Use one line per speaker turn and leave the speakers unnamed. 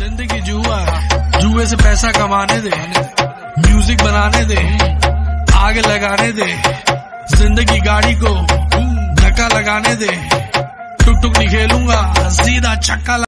जिंदगी जुआ है, जुए से पैसा कमाने दे, म्यूजिक बनाने दे, आग लगाने दे, जिंदगी गाड़ी को धक्का लगाने दे, टुक टुक नहीं खेलूंगा, सीधा छक्का